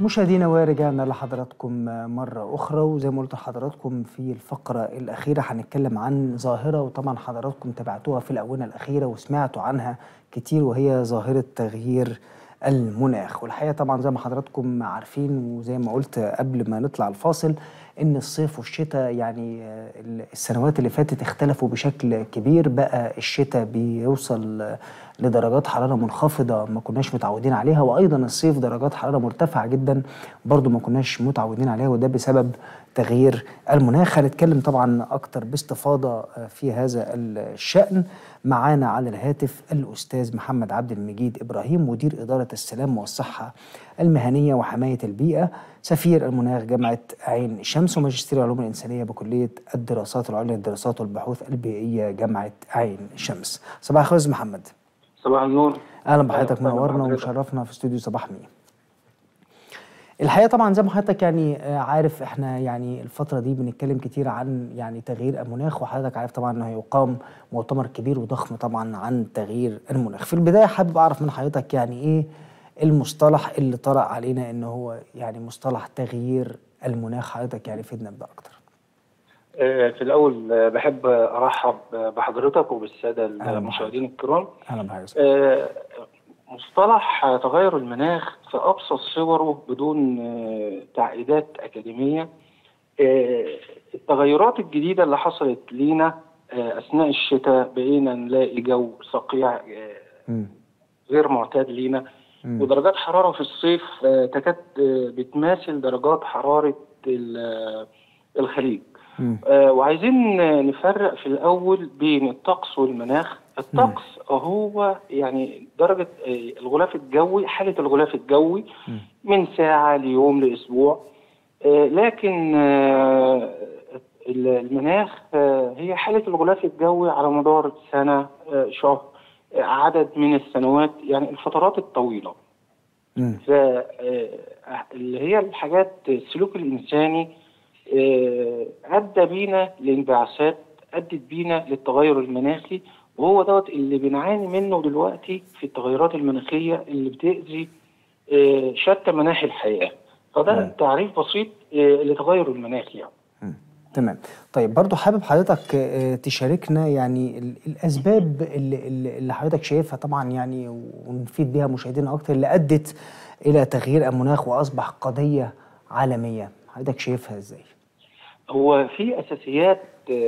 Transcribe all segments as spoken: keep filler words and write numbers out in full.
مشاهدينا ورجعنا لحضراتكم مرة أخرى، وزي ما قلت لحضراتكم في الفقرة الأخيرة هنتكلم عن ظاهرة، وطبعا حضراتكم تابعتوها في الآونة الأخيرة وسمعتوا عنها كتير، وهي ظاهرة تغيير المناخ. والحقيقة طبعا زي ما حضراتكم عارفين وزي ما قلت قبل ما نطلع الفاصل إن الصيف والشتاء يعني السنوات اللي فاتت اختلفوا بشكل كبير. بقى الشتاء بيوصل لدرجات حرارة منخفضة ما كناش متعودين عليها، وأيضا الصيف درجات حرارة مرتفعة جدا برضو ما كناش متعودين عليها، وده بسبب تغيير المناخ. هنتكلم طبعا أكتر باستفاضة في هذا الشأن. معانا على الهاتف الأستاذ محمد عبد المجيد إبراهيم، مدير إدارة السلام والصحة المهنية وحماية البيئة، سفير المناخ جامعة عين شمس، وماجستير العلوم الإنسانية بكلية الدراسات العليا للدراسات والبحوث البيئية جامعة عين شمس. صباح الخير أستاذ محمد. صباح النور. اهلا بحضرتك، منورنا ومشرفنا في استوديو صباح مية. الحقيقه طبعا زي ما حضرتك يعني عارف احنا يعني الفتره دي بنتكلم كتير عن يعني تغيير المناخ، وحضرتك عارف طبعا انه هيقام مؤتمر كبير وضخم طبعا عن تغيير المناخ. في البدايه حابب اعرف من حضرتك يعني ايه المصطلح اللي طرأ علينا ان هو يعني مصطلح تغيير المناخ، حضرتك يعني فيدنا بده اكتر. في الأول بحب أرحب بحضرتك وبالسادة المشاهدين الكرام. أهلا بحضرتك. مصطلح تغير المناخ في أبسط صوره بدون تعقيدات أكاديمية، التغيرات الجديدة اللي حصلت لينا أثناء الشتاء، بقينا نلاقي جو صقيع غير معتاد لينا، ودرجات حرارة في الصيف تكاد بتماثل درجات حرارة الخليج. آه وعايزين نفرق في الأول بين الطقس والمناخ. الطقس م. هو يعني درجة آه الغلاف الجوي، حالة الغلاف الجوي م. من ساعة ليوم لأسبوع. آه لكن آه المناخ آه هي حالة الغلاف الجوي على مدار سنة، آه شهر، آه عدد من السنوات، يعني الفترات الطويلة. فاللي هي الحاجات السلوك الإنساني أدى بينا لانبعاثات، أدت بينا للتغير المناخي، وهو دوت اللي بنعاني منه دلوقتي في التغيرات المناخية اللي بتأذي شتى مناحي الحياة. فده مم. تعريف بسيط لتغير المناخ يعني. تمام. طيب برضو حابب حضرتك تشاركنا يعني الأسباب اللي, اللي حضرتك شايفها طبعا يعني ونفيد بها مشاهدينا أكتر اللي أدت إلى تغيير المناخ وأصبح قضية عالمية، حضرتك شايفها إزاي؟ هو في أساسيات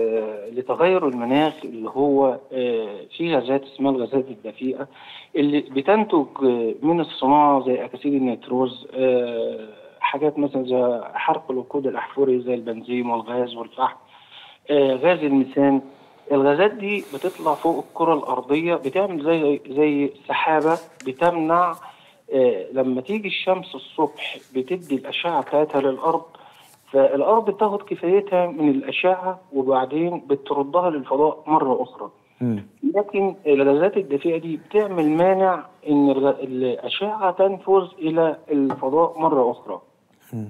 لتغير المناخ اللي هو في غازات اسمها الغازات الدفيئة اللي بتنتج من الصناعة زي أكاسيد النيتروز، حاجات مثلا زي حرق الوقود الأحفوري زي البنزين والغاز والفحم، غاز الميثان. الغازات دي بتطلع فوق الكرة الأرضية، بتعمل زي زي سحابة بتمنع لما تيجي الشمس الصبح بتدي الأشعة بتاعتها للأرض، فالأرض بتاخد كفايتها من الأشعة وبعدين بتردها للفضاء مرة أخرى. م. لكن الغازات الدفيئة دي بتعمل مانع إن الأشعة تنفذ إلى الفضاء مرة أخرى. م.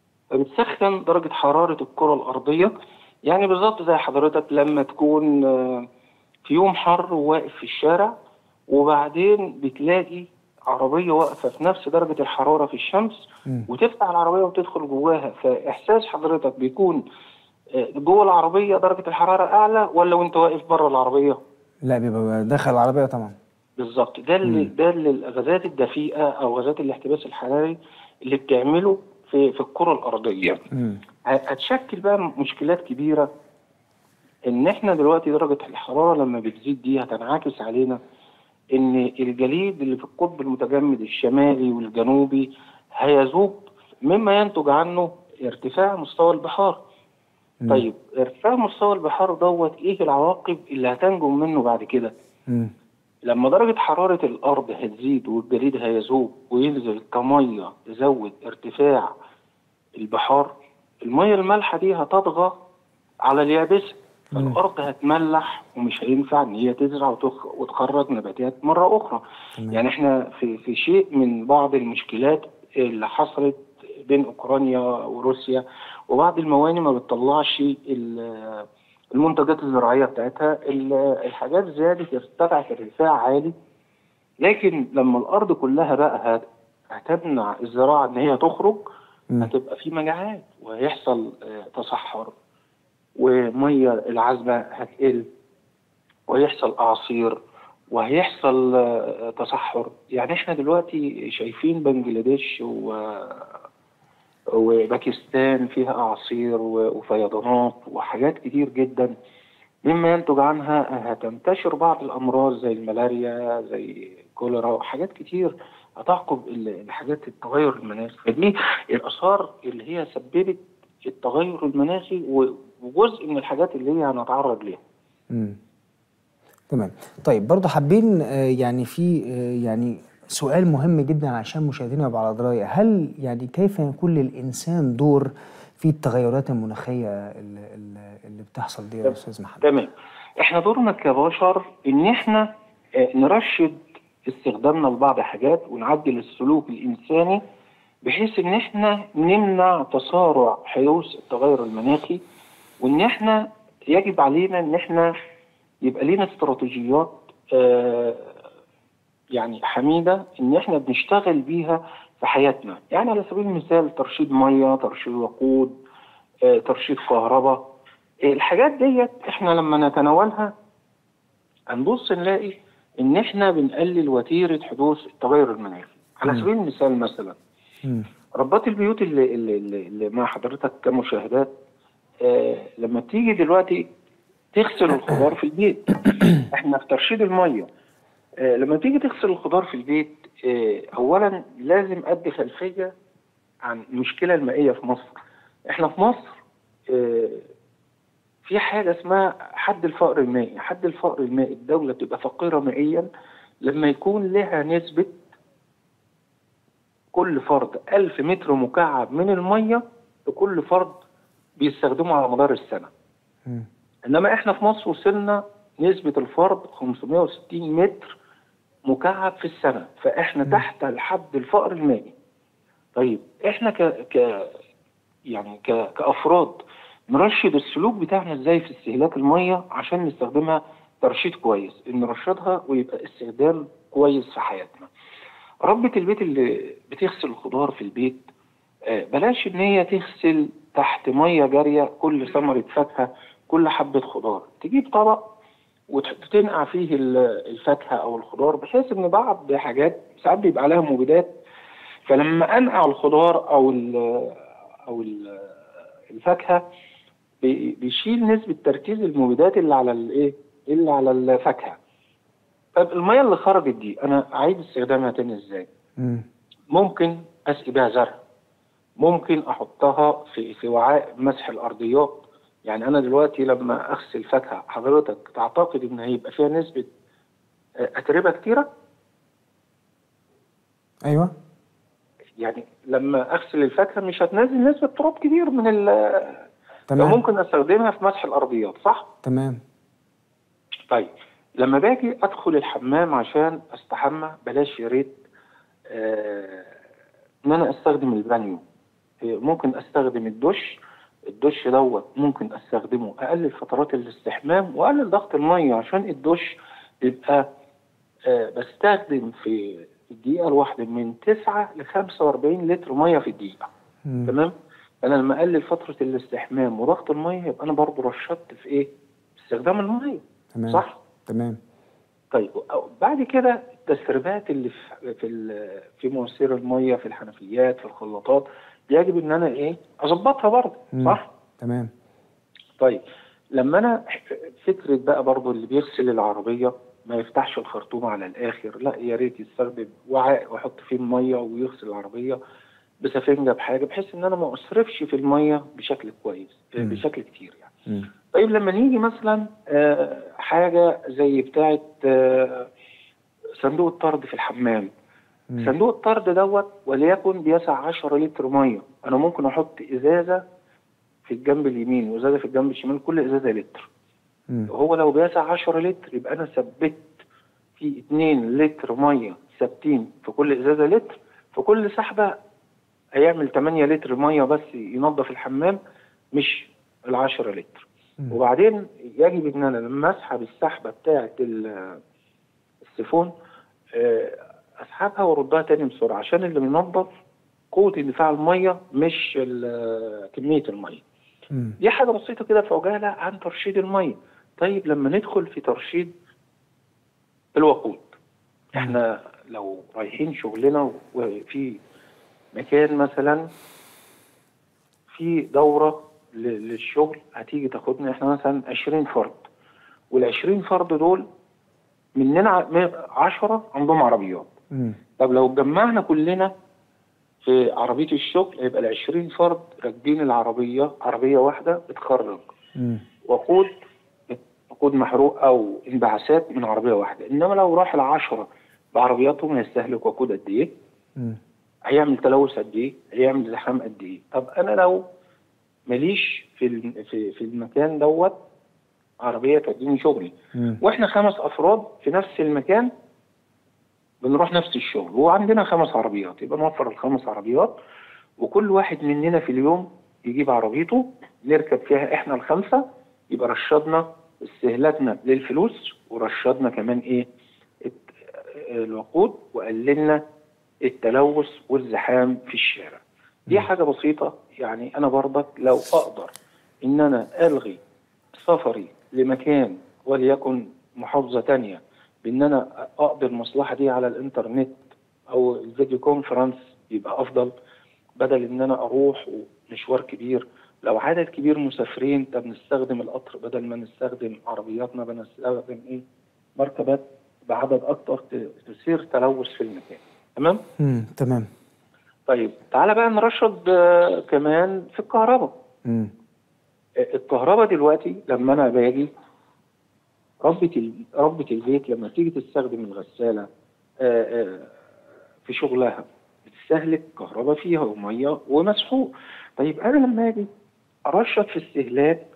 فبتسخن درجة حرارة الكرة الأرضية، يعني بالظبط زي حضرتك لما تكون في يوم حر وواقف في الشارع وبعدين بتلاقي عربية واقفة في نفس درجة الحرارة في الشمس م. وتفتح العربية وتدخل جواها، فإحساس حضرتك بيكون جوه العربية درجة الحرارة أعلى ولا وأنت واقف بره العربية؟ لا، بيبقى داخل العربية طبعا. بالظبط، ده اللي ده اللي الغازات الدفيئة أو غازات الاحتباس الحراري اللي بتعمله في في الكرة الأرضية. م. هتشكل بقى مشكلات كبيرة، إن إحنا دلوقتي درجة الحرارة لما بتزيد دي هتنعكس علينا إن الجليد اللي في القطب المتجمد الشمالي والجنوبي هيذوب، مما ينتج عنه ارتفاع مستوى البحار. م. طيب ارتفاع مستوى البحار دوت إيه العواقب اللي هتنجم منه بعد كده؟ م. لما درجة حرارة الأرض هتزيد والجليد هيذوب وينزل كمية تزود ارتفاع البحار، المية المالحة دي هتطغى على اليابسة، فالأرض هتملح ومش هينفع إن هي تزرع وتخرج نباتات مرة أخرى. مم. يعني إحنا في في شيء من بعض المشكلات اللي حصلت بين أوكرانيا وروسيا، وبعض الموانئ ما بتطلعش المنتجات الزراعية بتاعتها، الحاجات زادت ارتفعت ارتفاع عالي، لكن لما الأرض كلها بقى هتمنع الزراعه ان هي تخرج، مم. هتبقى في مجاعات وهيحصل آه، تصحر، وميه العذبه هتقل، وهيحصل اعاصير، وهيحصل آه، تصحر. يعني احنا دلوقتي شايفين بنجلاديش و- وباكستان فيها اعاصير و- وفيضانات وحاجات كتير جدا، مما ينتج عنها هتنتشر بعض الامراض زي الملاريا، زي كوليرا، وحاجات كتير هتعقب ال- الحاجات التغير المناخي. فدي الاثار اللي هي سببت التغير المناخي، و- وجزء من الحاجات اللي هي هنتعرض ليها. مم. تمام. طيب برضه حابين آه، يعني في آه، يعني سؤال مهم جدا عشان مشاهدينا يبقوا على درايه، هل يعني كيف يكون للانسان دور في التغيرات المناخيه اللي, اللي اللي بتحصل دي يا استاذ محمد؟ تمام. احنا دورنا كبشر ان احنا آه، نرشد استخدامنا لبعض حاجات، ونعدل السلوك الانساني بحيث ان احنا نمنع تسارع حدوث التغير المناخي، وان احنا يجب علينا ان احنا يبقى لينا استراتيجيات آه، يعني حميدة ان احنا بنشتغل بيها في حياتنا. يعني على سبيل المثال ترشيد مية، ترشيد وقود، آه، ترشيد كهرباء. آه، الحاجات ديت احنا لما نتناولها هنبص نلاقي ان احنا بنقلل وتيرة حدوث التغير المناخي. على مم. سبيل المثال مثلا مم. ربات البيوت اللي, اللي, اللي اللي مع حضرتك كمشاهدات، آه لما تيجي دلوقتي تغسل الخضار في البيت، احنا في ترشيد المية، آه لما تيجي تغسل الخضار في البيت، آه اولا لازم ادي خلفية عن المشكلة المائية في مصر. احنا في مصر آه في حاجة اسمها حد الفقر المائي. حد الفقر المائي الدولة بتبقى فقيرة مائيا لما يكون لها نسبة كل فرد ألف متر مكعب من المية لكل فرد بيستخدمه على مدار السنة. مم. إنما إحنا في مصر وصلنا نسبة الفرد خمسمائة وستين متر مكعب في السنة، فإحنا مم. تحت الحد الفقر المائي. طيب إحنا ك, ك... يعني ك... كأفراد نرشد السلوك بتاعنا إزاي في استهلاك المية عشان نستخدمها ترشيد كويس، إن نرشدها ويبقى استخدام كويس في حياتنا. ربة البيت اللي بتغسل الخضار في البيت، آه، بلاش ان هي تغسل تحت ميه جاريه كل ثمره فاكهه، كل حبه خضار. تجيب طبق وتنقع فيه ال- الفاكهه او الخضار، بحيث ان بعض حاجات ساعات بيبقى عليها مبيدات، فلما انقع الخضار او ال او ال الفاكهه بي- بيشيل نسبه تركيز المبيدات اللي على الايه اللي على الفاكهه. طب الميه اللي خرجت دي انا عايز استخدامها تاني ازاي؟ مم. ممكن اسقي بيها زرع، ممكن احطها في في وعاء مسح الارضيات. يعني انا دلوقتي لما اغسل فاكهه، حضرتك تعتقد ان هيبقى فيها نسبه آه، اتربه كتيره؟ ايوه. يعني لما اغسل الفاكهه مش هتنزل نسبه تراب كتير من ال تمام. فممكن استخدمها في مسح الارضيات، صح؟ تمام. طيب لما باجي ادخل الحمام عشان استحمى، بلاش يا ريت آه ان انا استخدم البانيو. آه، ممكن استخدم الدش. الدش دوت ممكن استخدمه اقلل فترات الاستحمام واقلل ضغط الميه، عشان الدش بيبقى آه بستخدم في الدقيقه الواحده من تسعة ل خمسة وأربعين لتر ميه في الدقيقه. مم. تمام. انا لما اقلل فتره الاستحمام وضغط الميه يبقى انا برضو رشدت في ايه؟ استخدام الميه. تمام. صح. تمام. طيب أو- بعد كده التسريبات اللي في في ال- في مواسير الميه، في الحنفيات، في الخلاطات، يجب ان انا ايه اظبطها برضه. مم. صح. تمام. طيب لما انا فكره بقى برضه اللي بيغسل العربيه ما يفتحش الخرطوم على الاخر، لا يا ريت يستخدم وعاء ويحط فيه الميه ويغسل العربيه بسفنجه بحاجه، بحيث ان انا ما اصرفش في الميه بشكل كويس مم. بشكل كتير يعني. مم. طيب لما نيجي مثلا آه، حاجه زي بتاعه آه، صندوق الطرد في الحمام. مم. صندوق الطرد دوت وليكن بيسع عشرة لتر ميه، انا ممكن احط ازازه في الجنب اليمين وازازه في الجنب الشمال، كل ازازه لتر. مم. هو لو بيسع عشرة لتر يبقى انا ثبت في اتنين لتر ميه ثابتين في كل ازازه لتر، في كل سحبه هيعمل تمانية لتر ميه بس ينظف الحمام، مش ال عشرة لتر. مم. وبعدين يجب ان انا لما اسحب السحبه بتاعه ال- السيفون، آه، اسحبها واردها تاني بسرعه، عشان اللي بينظف قوه اندفاع الميه مش ال- كميه الميه. مم. دي حاجه بسيطه كده في عجاله عن ترشيد الميه. طيب لما ندخل في ترشيد الوقود، احنا لو رايحين شغلنا وفي مكان مثلا في دوره ل- للشغل هتيجي تاخدنا احنا مثلا عشرين فرد، وال عشرين فرد دول مننا عشرة عندهم عربيات. مم. طب لو اتجمعنا كلنا في عربية الشغل هيبقى ال عشرين فرد راكبين العربية، عربية واحدة بتخرج مم. وقود وقود محروق أو انبعاثات من عربية واحدة. إنما لو راح العشرة بعربياتهم هيستهلك وقود قد إيه؟ مم. هيعمل تلوث قد إيه؟ هيعمل زحام قد إيه؟ طب أنا لو ماليش في الم- في في المكان دوت عربية توديني شغلي، مم. وإحنا خمس أفراد في نفس المكان بنروح نفس الشغل وعندنا خمس عربيات، يبقى نوفر الخمس عربيات وكل واحد مننا في اليوم يجيب عربيته نركب فيها احنا الخمسة، يبقى رشدنا استهلاكنا للفلوس ورشدنا كمان ايه الت- الوقود وقللنا التلوث والزحام في الشارع. دي حاجة بسيطة. يعني انا برضك لو اقدر ان انا الغي سفري لمكان وليكن محافظة تانية بان انا اقضي المصلحة دي على الانترنت او الفيديو كونفرنس يبقى افضل، بدل ان انا اروح مشوار كبير. لو عدد كبير مسافرين طب نستخدم القطر بدل ما نستخدم عربياتنا، بنستخدم ايه مركبات بعدد اكتر ت- تثير تلوث في المكان. تمام. مم. تمام. طيب تعالى بقى نرشد آه، كمان في الكهرباء. مم. آه، الكهرباء دلوقتي لما انا باجي ربة ال- ربة البيت لما تيجي تستخدم الغسالة آه، آه، في شغلها بتستهلك كهرباء فيها ومية ومسحوق. طيب أنا لما أجي أرشد في استهلاك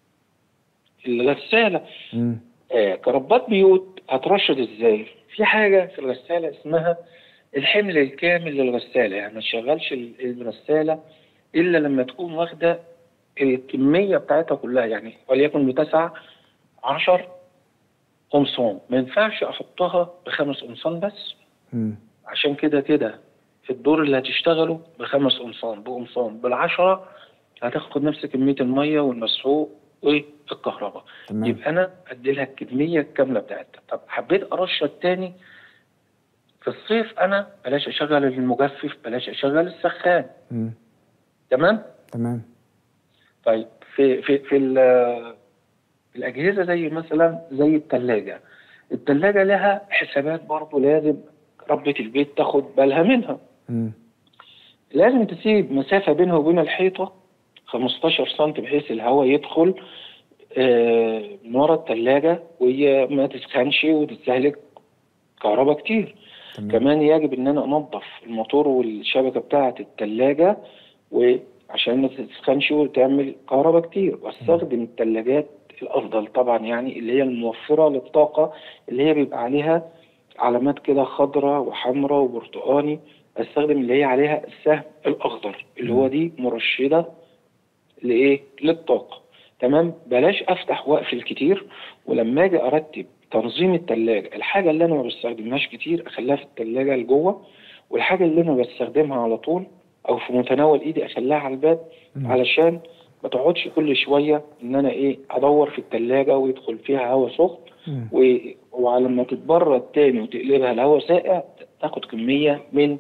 الغسالة مم. آه كربات بيوت هترشد إزاي؟ في حاجة في الغسالة اسمها الحمل الكامل للغسالة، يعني ما تشغلش ال- الغسالة إلا لما تكون واخدة الكمية بتاعتها كلها، يعني وليكن بتسع عشر قمصان، ما ينفعش أحطها بخمس قمصان بس، مم. عشان كده كده في الدور اللي هتشتغله بخمس قمصان بقمصان بالعشرة هتاخد نفس كمية المية والمسحوق والكهرباء. تمام. يبقى أنا أدي لها الكمية الكاملة بتاعتها. طب حبيت أرشد تاني في الصيف، أنا بلاش أشغل المجفف، بلاش أشغل السخان. مم. تمام؟ تمام. طيب في في في ال- في الأجهزة زي مثلا زي الثلاجة، الثلاجة لها حسابات برضه لازم ربة البيت تاخد بالها منها. مم. لازم تسيب مسافة بينها وبين الحيطة خمستاشر سم بحيث الهواء يدخل آه، من ورا الثلاجة وهي ما تسخنش وتستهلك كهرباء كتير. تمام. كمان يجب ان انا انظف الموتور والشبكة بتاعة الثلاجة وعشان ما تسخنش وتعمل كهرباء كتير، واستخدم الثلاجات الافضل طبعا يعني اللي هي الموفرة للطاقة اللي هي بيبقى عليها علامات كده خضراء وحمراء وبرتقاني، استخدم اللي هي عليها السهم الاخضر اللي هو دي مرشده لايه للطاقه. تمام. بلاش افتح واقفل كتير، ولما اجي ارتب تنظيم الثلاجه الحاجه اللي انا ما بستخدمهاش كتير اخليها في الثلاجه لجوه، والحاجه اللي انا بستخدمها على طول او في متناول ايدي اخليها على الباب، مم. علشان ما تقعدش كل شويه ان انا ايه ادور في الثلاجه ويدخل فيها هواء سخن مم. و... وعلى ما تتبرد تاني وتقلبها لهواء ساقع تاخد كمية من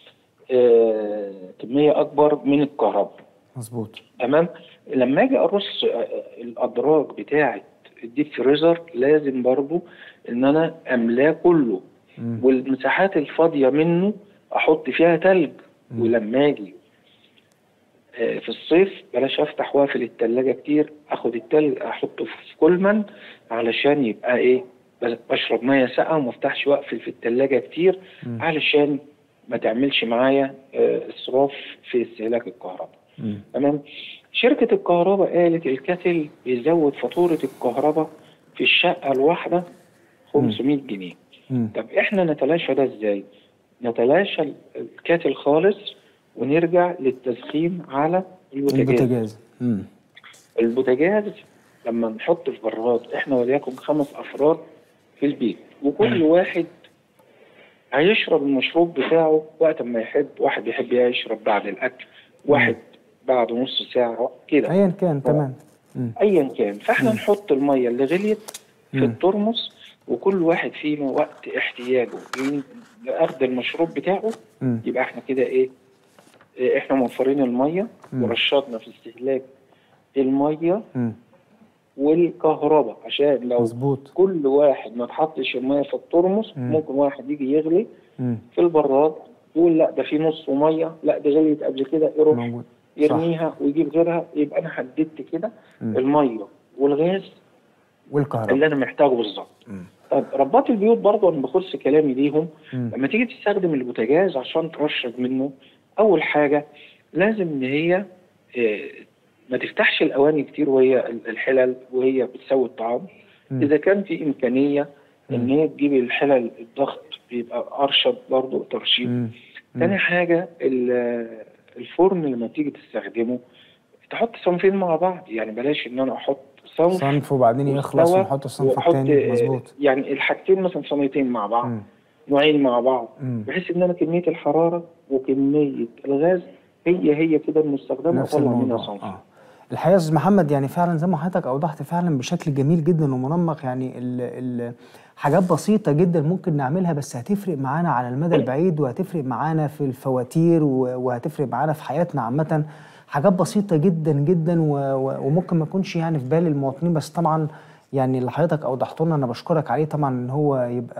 آه... كمية أكبر من الكهرباء. مظبوط. تمام. لما أجي أرص آه، الأدراج بتاعة الديب فريزر لازم برضو إن أنا أملاه كله، مم. والمساحات الفاضية منه أحط فيها تلج. مم. ولما أجي آه، في الصيف بلاش افتح واقفل التلاجة كتير، اخد التلج احطه في كولمن علشان يبقى ايه بشرب ميه ساقعه وما افتحش واقفل في التلاجة كتير مم. علشان ما تعملش معايا آه، اسراف في استهلاك الكهرباء. مم. تمام. شركة الكهرباء قالت الكاتل بيزود فاتورة الكهرباء في الشقة الواحدة خمسمية جنيه. مم. طب احنا نتلاشى ده ازاي؟ نتلاشى الكاتل خالص ونرجع للتسخين على البوتاجاز. البوتاجاز. مم. البوتاجاز لما نحط في براد احنا وليكن خمس افراد في البيت وكل مم. واحد هيشرب المشروب بتاعه وقت ما يحب. واحد بيحب يشرب بعد الاكل، واحد بعد نص ساعه كده، ايا كان. تمام. مم. ايا كان. فاحنا مم. نحط الميه اللي غليت في مم. الترمس، وكل واحد فينا وقت احتياجه لاخذ المشروب بتاعه. مم. يبقى احنا كده ايه؟ إيه، احنا موفرين الميه مم. ورشدنا في استهلاك الميه مم. والكهرباء، عشان لو مظبوط. كل واحد ما تحطش الميه في الترمس مم. ممكن واحد يجي يغلي مم. في البراد يقول لا ده في نص ميه، لا ده غليت قبل كده، يروح موجود. صح. يرميها ويجيب غيرها. يبقى انا حددت كده مم. الميه والغاز والكهرباء اللي انا محتاجه بالظبط. مم. طب ربات البيوت برضه انا بخص كلامي ليهم. مم. لما تيجي تستخدم البوتاجاز عشان ترشد منه، اول حاجه لازم ان هي آه، ما تفتحش الاواني كتير وهي الحلل وهي بتسوي الطعام. مم. اذا كان في امكانيه ان مم. هي تجيب الحلل الضغط بيبقى ارشد برضه ترشيد. مم. تاني مم. حاجه ال- الفرن لما تيجي تستخدمه تحط صنفين مع بعض. يعني بلاش ان انا احط صنف صنف وبعدين يخلص مستوى ونحط الصنف واحط التاني. آه، مظبوط. يعني الحاجتين مثلا صينيتين مع بعض، مم. نوعين مع بعض، مم. بحيث ان انا كميه الحراره وكميه الغاز هي هي كده المستخدمه نفس اطلع منها الموضوع. صنف. اه الحقيقه يا استاذ محمد، يعني فعلا زي ما حضرتك اوضحت فعلا بشكل جميل جدا ومنمق، يعني ال ال حاجات بسيطه جدا ممكن نعملها بس هتفرق معانا على المدى البعيد، وهتفرق معانا في الفواتير، و- وهتفرق معانا في حياتنا عامه. حاجات بسيطه جدا جدا، و- و- وممكن ما يكونش يعني في بال المواطنين، بس طبعا يعني اللي حضرتك اوضحته لنا انا بشكرك عليه طبعا، ان هو يبقى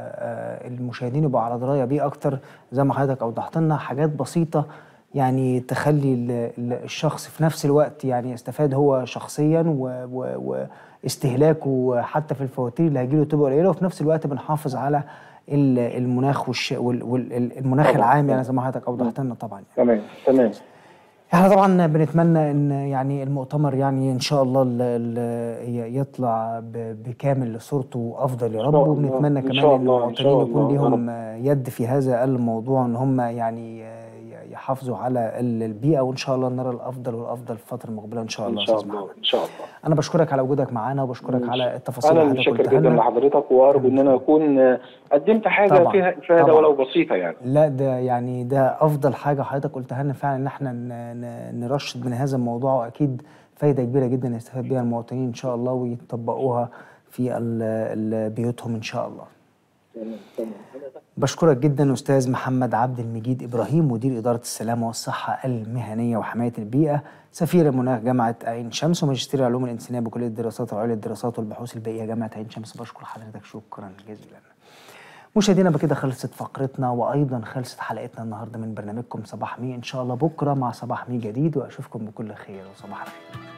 آه، المشاهدين يبقوا على درايه بيه اكتر. زي ما حضرتك اوضحت لنا حاجات بسيطه يعني تخلي ال- ال- الشخص في نفس الوقت يعني يستفاد هو شخصيا، و- و- واستهلاكه حتى في الفواتير اللي هيجيله تبقى قليله، وفي نفس الوقت بنحافظ على ال- المناخ والش والمناخ طبعا العام، يعني طبعا. زي ما حضرتك مم. اوضحت لنا طبعا. يعني تمام تمام. احنا طبعا بنتمنى ان يعني المؤتمر يعني ان شاء الله ال- ال- يطلع ب- بكامل صورته افضل يا ان رب، شاء الله وبنتمنى ان كمان شاء ان الله ان المواطنين شاء يكون الله يا رب. ليهم يد في هذا الموضوع، ان هم يعني يحافظوا على ال- البيئة، وان شاء الله نرى الافضل والافضل في الفترة المقبلة ان شاء ان الله يا شاء استاذ الله محمد. ان شاء الله. انا بشكرك على وجودك معانا، وبشكرك ماشي. على التفاصيل انا اللي اللي حضرتك شاكر قلتها جدا لنا. لحضرتك، وارجو ان انا اكون آه، قدمت حاجه طبعا فيها افاده طبعا. ولو بسيطه يعني. لا ده يعني ده افضل حاجه حضرتك قلتها لنا فعلا، ان احنا ن- ن- نرشد من هذا الموضوع، واكيد فايده كبيره جدا يستفاد بها المواطنين ان شاء الله، ويطبقوها في ال- ال- بيوتهم ان شاء الله. تمام تمام. بشكرك جدا استاذ محمد عبد المجيد ابراهيم، مدير اداره السلامه والصحه المهنيه وحمايه البيئه، سفير المناخ جامعه عين شمس، وماجستير العلوم الانسانيه بكليه الدراسات العليا للدراسات والبحوث البيئيه جامعه عين شمس. بشكر حضرتك شكرا جزيلا. مشاهدينا بكده خلصت فقرتنا، وايضا خلصت حلقتنا النهارده من برنامجكم صباح مي. ان شاء الله بكره مع صباح مي جديد، واشوفكم بكل خير وصباح الخير.